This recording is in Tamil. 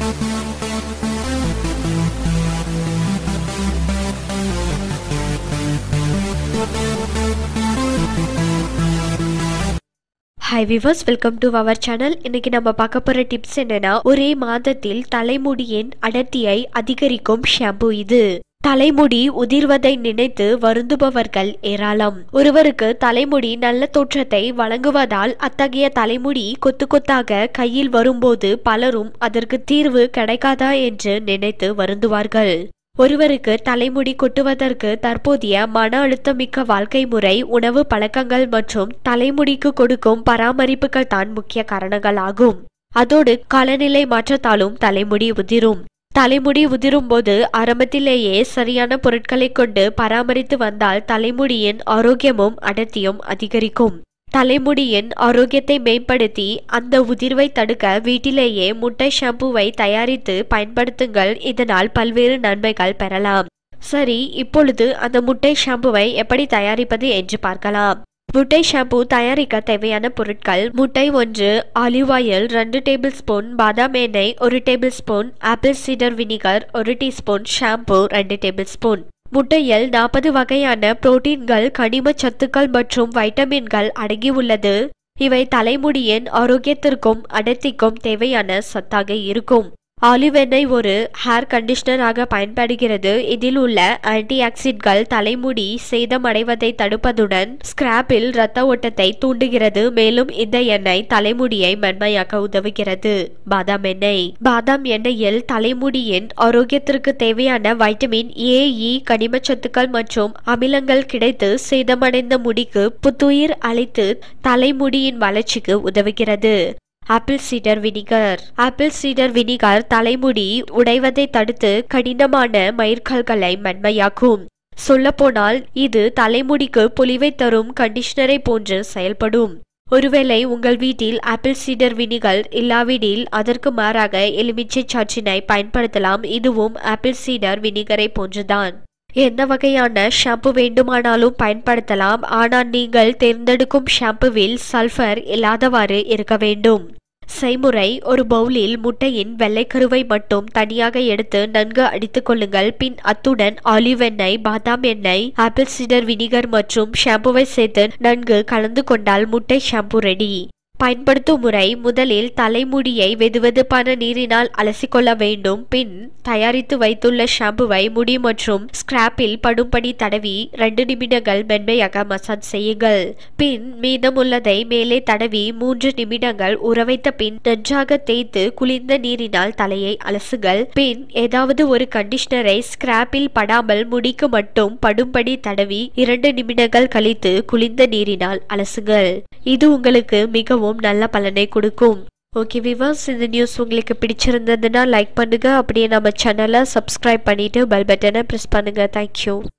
Hi viewers, welcome to our channel. இன்னைக்கு நம்ம பார்க்க போற டிப்ஸ் என்னன்னா, ஒரே மாதத்தில் தலைமுடியின் அடர்த்தியை அதிகரிக்கும் ஷாம்பு இது. தலைமுடி உதிர்வதை நினைத்து வருந்துபவர்கள் ஏராளம். ஒருவருக்கு தலைமுடி நல்ல தோற்றத்தை வழங்குவதால் அத்தகைய தலைமுடி கொத்து கொத்தாக கையில் வரும்போது பலரும் அதற்கு தீர்வு கிடைக்காதா என்று நினைத்து வருந்துவார்கள். ஒருவருக்கு தலைமுடி கொட்டுவதற்கு தற்போதைய மன அழுத்தமிக்க வாழ்க்கை முறை, உணவு பழக்கங்கள் மற்றும் தலைமுடிக்கு கொடுக்கும் பராமரிப்புகள் தான் முக்கிய காரணங்கள் ஆகும். அதோடு காலநிலை மாற்றத்தாலும் தலைமுடி உதிரும். தலைமுடி உதிரும் போது ஆரம்பத்திலேயே சரியான பொருட்களை கொண்டு பராமரித்து வந்தால் தலைமுடியின் ஆரோக்கியமும் அடர்த்தியும் அதிகரிக்கும். தலைமுடியின் ஆரோக்கியத்தை மேம்படுத்தி அந்த உதிர்வை தடுக்க வீட்டிலேயே முட்டை ஷாம்புவை தயாரித்து பயன்படுத்துங்கள். இதனால் பல்வேறு நன்மைகள் பெறலாம். சரி, இப்பொழுது அந்த முட்டை ஷாம்புவை எப்படி தயாரிப்பது என்று பார்க்கலாம். முட்டை ஷாம்பு தயாரிக்க தேவையான பொருட்கள்: முட்டை 1, ஆலிவ் ஆயில் 2 டேபிள் ஸ்பூன், பாதாம் எண்ணெய் 1 table spoon, apple cider vinegar 1 teaspoon, shampoo 2 table spoon. முட்டையில் 40 வகையான புரோட்டீன்கள், கனிம சத்துக்கள் மற்றும் வைட்டமின்கள் அடங்கியுள்ளது. இவை தலைமுடியின் ஆரோக்கியத்திற்கும் அடர்த்திக்கும் தேவையான சத்தாக இருக்கும். ஆலிவ் எண்ணெய் ஒரு ஹேர் கண்டிஷனராக பயன்படுகிறது. இதில் உள்ள ஆன்டி ஆக்சிடென்ட்கள் தலைமுடி சேதமடைவதை தடுப்பதுடன் ஸ்கிராப்பில் இரத்த ஓட்டத்தை தூண்டுகிறது. மேலும் இந்த எண்ணெய் தலைமுடியை மென்மையாக்க உதவுகிறது. பாதாம் எண்ணெய்: பாதாம் எண்ணெயில் தலைமுடியின் ஆரோக்கியத்திற்கு தேவையான வைட்டமின் ஏ, இ, கனிம சத்துக்கள் மற்றும் அமிலங்கள் கிடைத்து சேதமடைந்த முடிக்கு புத்துயிர் அளித்து தலைமுடியின் வளர்ச்சிக்கு உதவுகிறது. Apple cider vinegar: apple cider vinegar தலைமுடி உடைவதை தடுத்து கடினமான மயிர்கால்களை மென்மையாக்கும். சொல்லப்போனால் இது தலைமுடிக்கு பொலிவை தரும் கண்டிஷனரை போன்று செயல்படும். ஒருவேளை உங்கள் வீட்டில் ஆப்பிள் சீடர் வினிகர் இல்லாவிடில் அதற்கு மாறாக எலுமிச்சை சாற்றினை பயன்படுத்தலாம். இதுவும் ஆப்பிள் சீடர் வினிகரை போன்றுதான். எந்த வகையான ஷாம்பு வேண்டுமானாலும் பயன்படுத்தலாம். ஆனால் நீங்கள் தேர்ந்தெடுக்கும் ஷாம்புவில் சல்ஃபர் இல்லாதவாறு இருக்க வேண்டும். செய்முறை: ஒரு பவுலில் முட்டையின் வெள்ளைக்கருவை மட்டும் தனியாக எடுத்து நன்கு அடித்துக் கொள்ளுங்கள். பின் அத்துடன் ஆலிவ் எண்ணெய், பாதாம் எண்ணெய், ஆப்பிள் சீடர் வினிகர் மற்றும் ஷாம்புவை சேர்த்து நன்கு கலந்து கொண்டால் முட்டை ஷாம்பு ரெடி. பயன்படுத்தும் முறை: முதலில் தலைமுடியை வெதுவெதுப்பான நீரினால் அலசிக்கொள்ள வேண்டும். பின் தயாரித்து வைத்துள்ள ஷாம்புவை முடி மற்றும் ஸ்கிராப்பில் படும்படி தடவி 2 நிமிடங்கள் மென்மையாக மசாஜ் செய்யுங்கள். பின் மீதமுள்ளதை மேலே தடவி 3 நிமிடங்கள் ஊறவைத்த பின் நன்றாக தேய்த்து குளிர்ந்த நீரினால் தலையை அலசுங்கள். பின் ஏதாவது ஒரு கண்டிஷனரை ஸ்கிராப்பில் படாமல் முடிக்கு மட்டும் படும்படி தடவி 2 நிமிடங்கள் கழித்து குளிர்ந்த நீரினால் அலசுங்கள். இது உங்களுக்கு மிகவும் நல்ல பலனை கொடுக்கும். ஓகே வியூவர்ஸ், இந்த நியூஸ் உங்களுக்கு பிடிச்சிருந்ததுன்னா லைக் பண்ணுங்க. அப்படியே நம்ம சேனலை சப்ஸ்கிரைப் பண்ணிட்டு பெல் பட்டனை பிரஸ் பண்ணுங்க. தேங்க்யூ.